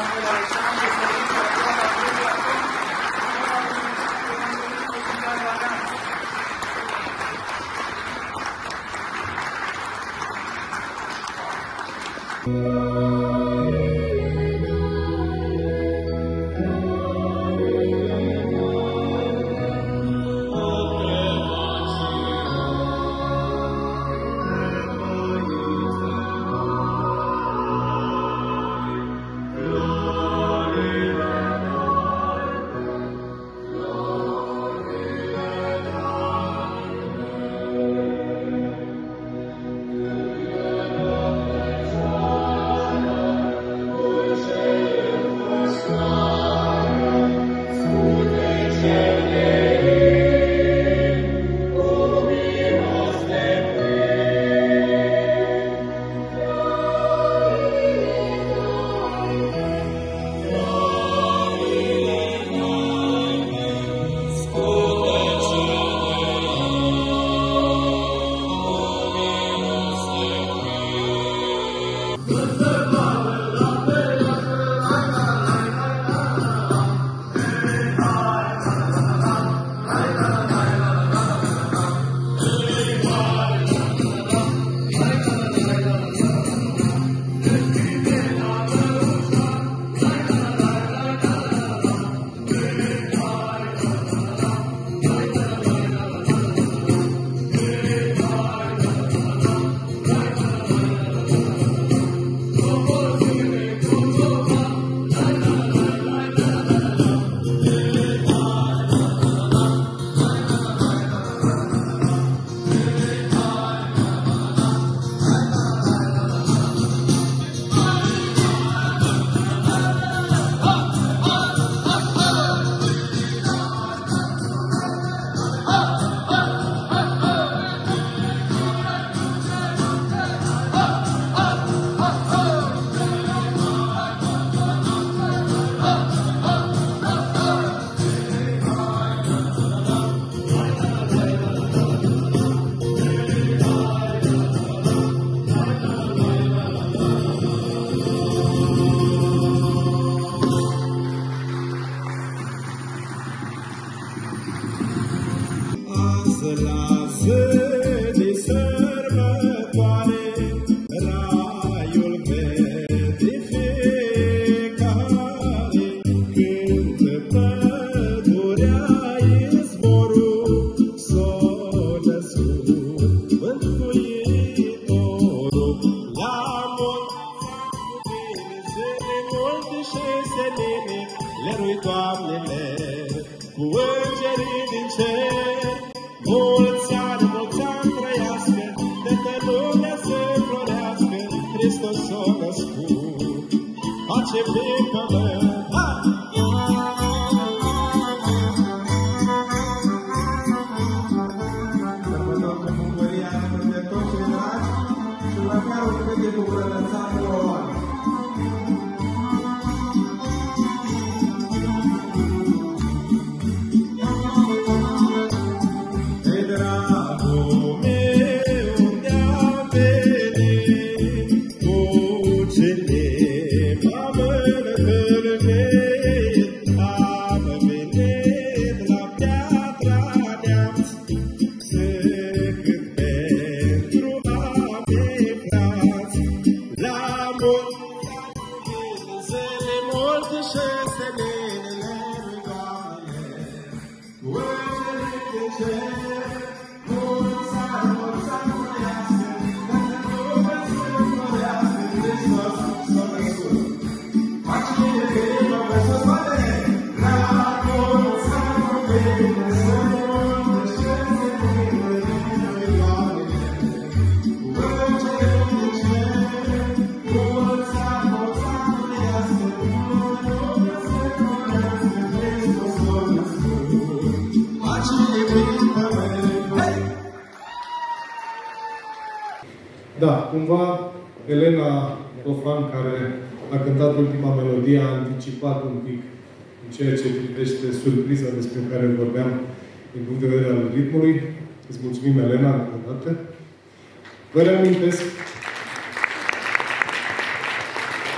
Da, cumva Elena Tofan, care a cântat ultima melodie, a anticipat un pic în ceea ce privește surpriza despre care vorbeam din punct de vedere al ritmului. Îți mulțumim, Elena, încă o dată. Vă reamintesc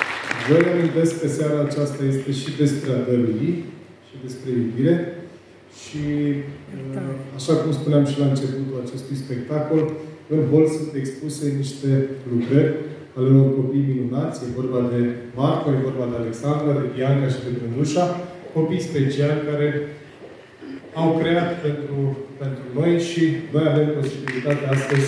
Vă reamintesc că seara aceasta este și despre a dărui și despre iubire. Și, așa cum spuneam și la începutul acestui spectacol, în hol sunt expuse niște lucrări ale unor copii minunați. E vorba de Marco, e vorba de Alexandra, de Bianca și de Brândușa, copii speciali care au creat pentru noi și noi avem posibilitatea astăzi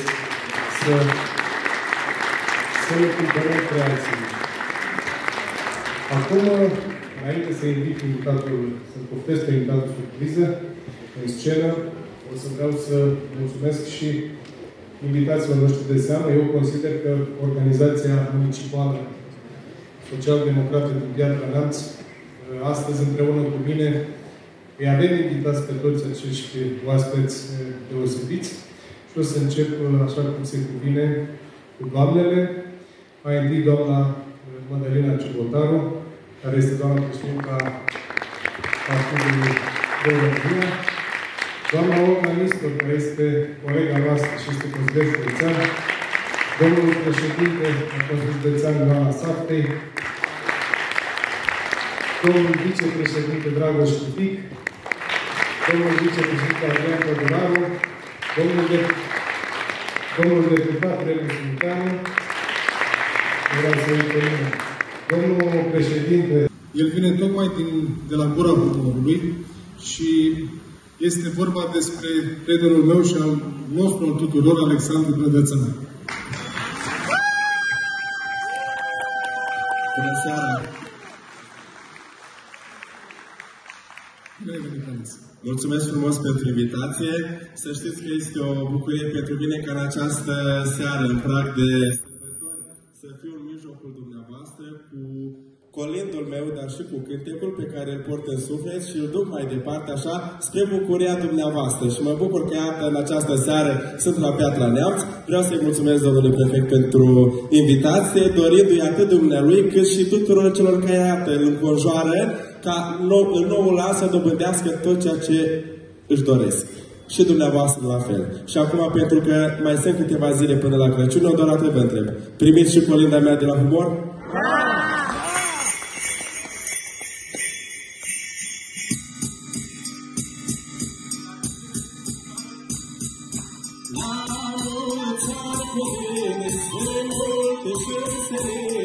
să le cumpărăm creațiile. Acum, înainte să invit invitatul, să-l poftesc pe invitatul surpriză în scenă, o să vreau să mulțumesc și invitațiilor noștri de seamă. Eu consider că Organizația Municipală Social-Democrată din Piatra Neamț, astăzi împreună cu mine, îi avem invitați pe toți acești oaspeți deosebiți și o să încep, așa cum se cuvine, cu doamnele. Mai întâi doamna Mădălina Ciubotaru, care este doamna președinta Partidului de România. Doamna Olga Nistor, care este colega noastră și este consilier județean. Domnul președinte al Consiliului Județean Ioana Saftei. Domnul vicepreședinte Dragoș Cutic. Domnul vicepreședinte Adrian Căduraru. Domnul deputat Relu Smitanu. Vreau să îi termin. Domnul președinte, el vine tocmai de la Gura Humorului și este vorba despre prietenul meu și al nostru, al tuturor, Alexandru Brădățănan. Bună seara! Mulțumesc frumos pentru invitație. Să știți că este o bucurie pentru mine ca în această seară, în prag de sărbători, să fiu în mijlocul dumneavoastră cu colindul meu, dar și cu cântecul pe care îl port în suflet și îl duc mai departe, așa, spre bucuria dumneavoastră. Și mă bucur că, iată, în această seară sunt la Piatra Neamț. Vreau să-i mulțumesc domnului prefect pentru invitație, dorindu-i atât dumnealui, cât și tuturor celor care, iată, îl înconjoară, ca în noul an să dobândească tot ceea ce își doresc. Și dumneavoastră la fel. Și acum, pentru că mai sunt câteva zile până la Crăciun, eu doar atât vă întreb. Primiți și colinda mea de la humor? La mulți ani cu bine, de multe și